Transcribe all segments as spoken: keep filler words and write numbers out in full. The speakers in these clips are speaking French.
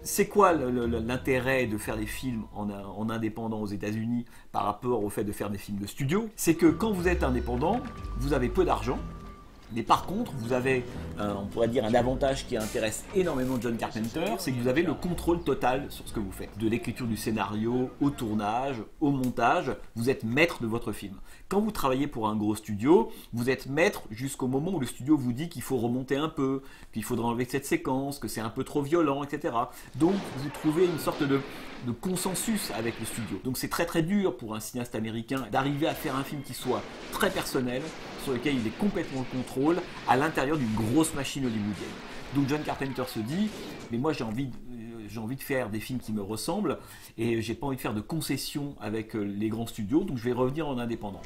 c'est quoi l'intérêt de faire des films en, en indépendant aux États-Unis par rapport au fait de faire des films de studio? C'est que quand vous êtes indépendant, vous avez peu d'argent. Mais par contre, vous avez, euh, on pourrait dire, un avantage qui intéresse énormément John Carpenter, c'est que vous avez le contrôle total sur ce que vous faites. De l'écriture du scénario, au tournage, au montage, vous êtes maître de votre film. Quand vous travaillez pour un gros studio, vous êtes maître jusqu'au moment où le studio vous dit qu'il faut remonter un peu, qu'il faudra enlever cette séquence, que c'est un peu trop violent, et cetera. Donc, vous trouvez une sorte de, de consensus avec le studio. Donc, c'est très très dur pour un cinéaste américain d'arriver à faire un film qui soit très personnel, sur lequel il est complètement le contrôle à l'intérieur d'une grosse machine hollywoodienne. Donc John Carpenter se dit, mais moi j'ai envie, de, j'ai envie de faire des films qui me ressemblent et j'ai pas envie de faire de concessions avec les grands studios, donc je vais revenir en indépendant.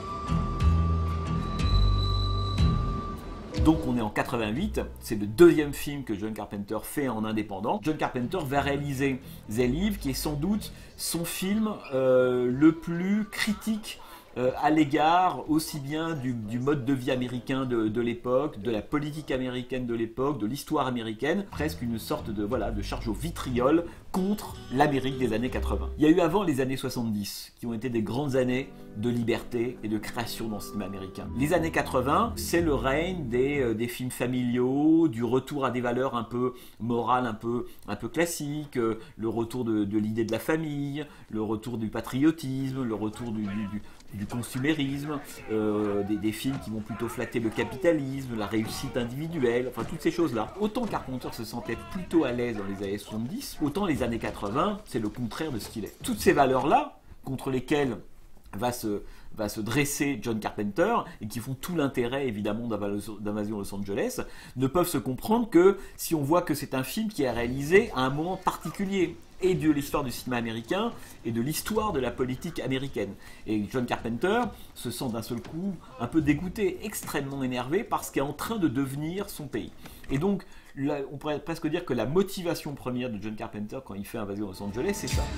Donc on est en quatre-vingt-huit, c'est le deuxième film que John Carpenter fait en indépendant. John Carpenter va réaliser The Live, qui est sans doute son film euh, le plus critique Euh, à l'égard aussi bien du, du mode de vie américain de, de l'époque, de la politique américaine de l'époque, de l'histoire américaine, presque une sorte de, voilà, de charge au vitriol contre l'Amérique des années quatre-vingt. Il y a eu avant les années soixante-dix, qui ont été des grandes années de liberté et de création dans le cinéma américain. Les années quatre-vingt, c'est le règne des, euh, des films familiaux, du retour à des valeurs un peu morales, un peu, un peu classiques, euh, le retour de, de l'idée de la famille, le retour du patriotisme, le retour du, du, du du consumérisme, euh, des, des films qui vont plutôt flatter le capitalisme, la réussite individuelle, enfin toutes ces choses-là. Autant Carpenter se sentait plutôt à l'aise dans les années soixante-dix, autant les années quatre-vingt, c'est le contraire de ce qu'il est. Toutes ces valeurs-là, contre lesquelles va se, va se dresser John Carpenter, et qui font tout l'intérêt évidemment d'Invasion Los Angeles, ne peuvent se comprendre que si on voit que c'est un film qui est réalisé à un moment particulier, et de l'histoire du cinéma américain et de l'histoire de la politique américaine. Et John Carpenter se sent d'un seul coup un peu dégoûté, extrêmement énervé par ce qui est en train de devenir son pays. Et donc, là, on pourrait presque dire que la motivation première de John Carpenter quand il fait Invasion Los Angeles, c'est ça.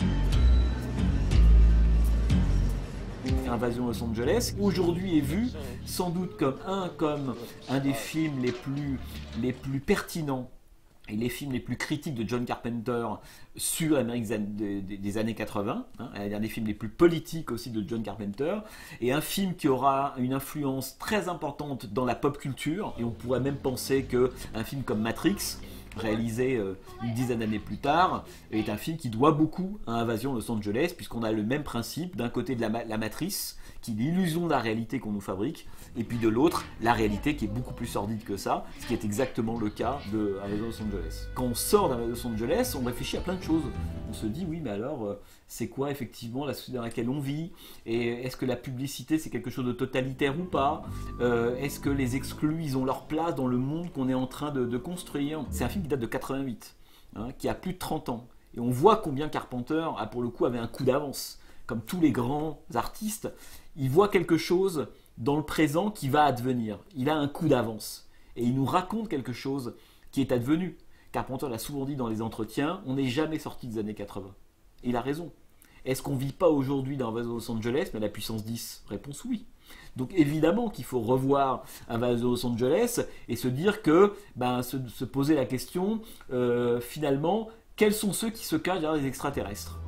Invasion Los Angeles, aujourd'hui est vu sans doute comme un, comme un des films les plus, les plus pertinents et les films les plus critiques de John Carpenter sur l'Amérique des années quatre-vingt, hein, un des films les plus politiques aussi de John Carpenter, et un film qui aura une influence très importante dans la pop culture, et on pourrait même penser qu'un film comme Matrix, réalisé euh, une dizaine d'années plus tard, est un film qui doit beaucoup à Invasion Los Angeles, puisqu'on a le même principe, d'un côté de la, ma la matrice, qui est l'illusion de la réalité qu'on nous fabrique, et puis de l'autre, la réalité qui est beaucoup plus sordide que ça, ce qui est exactement le cas de Invasion Los Angeles. Quand on sort d'Invasion Los Angeles, on réfléchit à plein de choses. On se dit, oui, mais alors, euh, c'est quoi effectivement la société dans laquelle on vit? Et est-ce que la publicité, c'est quelque chose de totalitaire ou pas? euh, Est-ce que les exclus, ils ont leur place dans le monde qu'on est en train de, de construire? C'est un film qui date de quatre-vingt-huit, hein, qui a plus de trente ans. Et on voit combien Carpenter, a, pour le coup, avait un coup d'avance. Comme tous les grands artistes, il voit quelque chose dans le présent qui va advenir. Il a un coup d'avance. Et il nous raconte quelque chose qui est advenu. Carpenter l'a souvent dit dans les entretiens, on n'est jamais sorti des années quatre-vingt. Et il a raison. Est-ce qu'on ne vit pas aujourd'hui dans Invasion Los Angeles, mais à la puissance dix? Réponse oui. Donc évidemment qu'il faut revoir Invasion Los Angeles et se dire que, ben, se, se poser la question, euh, finalement, quels sont ceux qui se cachent derrière les extraterrestres ?